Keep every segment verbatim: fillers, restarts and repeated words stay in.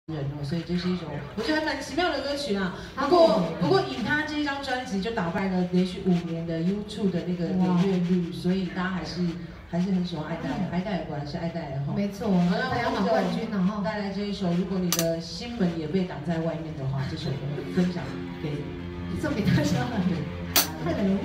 人哦，所以这是一种我觉得还蛮奇妙的歌曲啊。不过不过以他这一张专辑就打败了连续五年的 YouTube 的那个点阅率，所以大家还是还是很喜欢爱戴尔，爱戴尔果然是爱戴尔哈。没错，排行榜冠军然后带来这一首，如果你的心门也被挡在外面的话，这首歌分享给送给大家。Hello。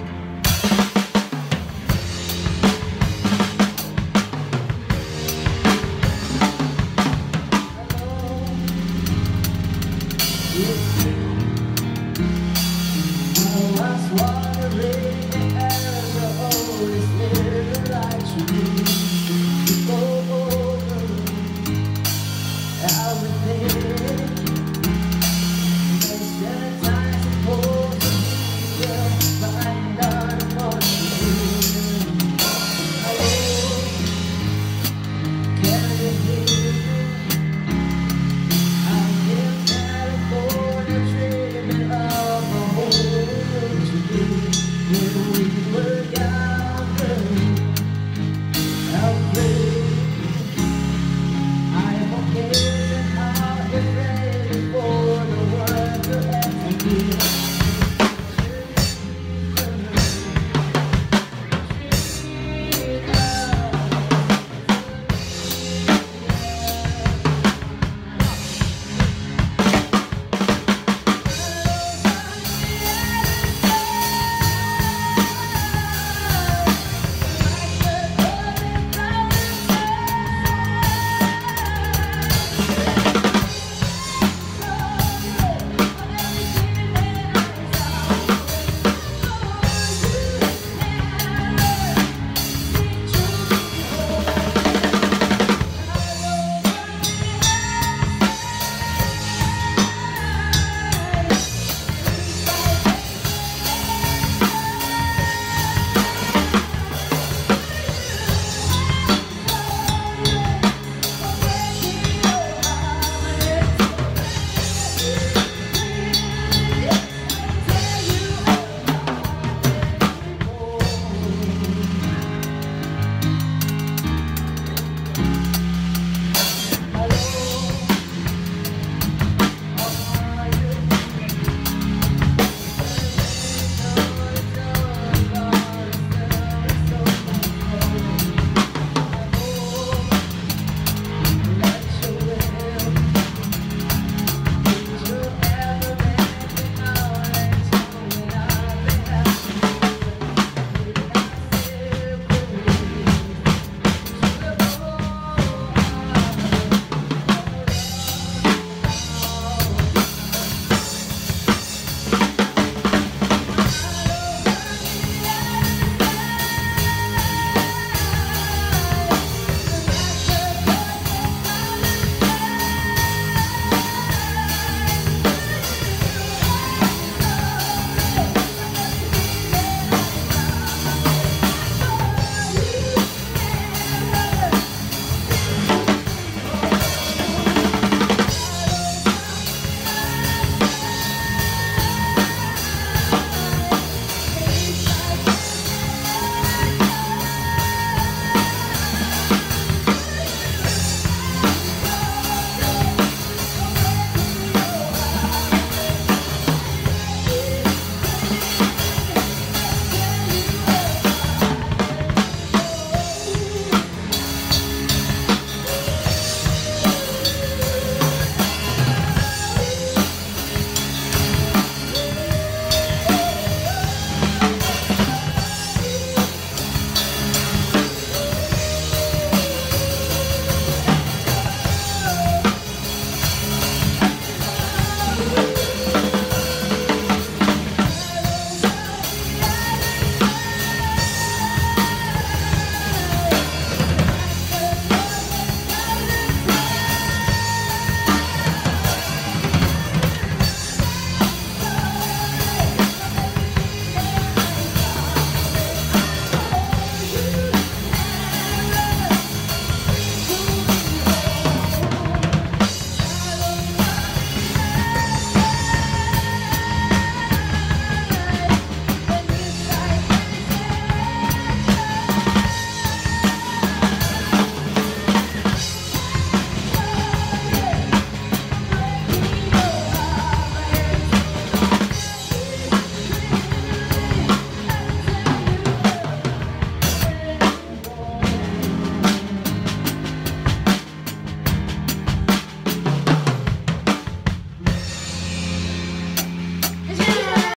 I was wondering as the Holy Spirit light to me to go over everything.